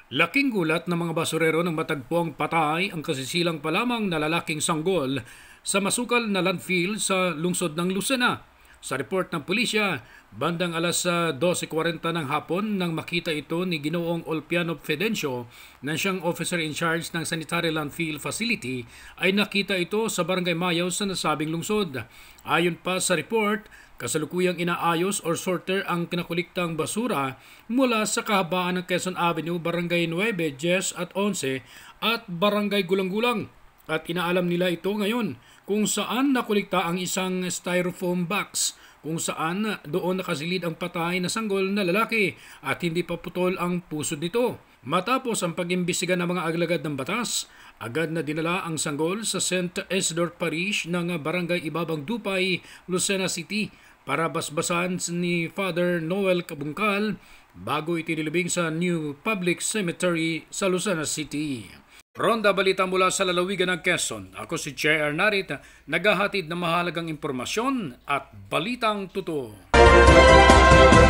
Laking gulat ng mga basurero ng matagpuang patay ang kasisilang pa lamang na lalaking sanggol sa masukal na landfill sa lungsod ng Lucena. Sa report ng pulisya, bandang alas 12:40 ng hapon nang makita ito ni Ginoong Olpiano Fedencio na siyang officer in charge ng Sanitary Landfill Facility ay nakita ito sa Barangay Mayaw sa nasabing lungsod. Ayon pa sa report, kasalukuyang inaayos or sorter ang kinakuliktang basura mula sa kahabaan ng Quezon Avenue, Barangay 9, 10 at 11 at Barangay Gulang-Gulang. At inaalam nila ito ngayon kung saan nakulikta ang isang styrofoam box kung saan doon nakasilid ang patay na sanggol na lalaki at hindi pa putol ang pusod nito. Matapos ang pag-imbestiga ng mga alagad ng batas, agad na dinala ang sanggol sa St. Isidore Parish ng Barangay Ibabang Dupay, Lucena City para basbasan ni Father Noel Kabungkal bago itinilibing sa New Public Cemetery sa Lucena City. Ronda balita mula sa lalawigan ng Quezon. Ako si J.R. Narit, naghahatid ng mahalagang impormasyon at balitang totoo.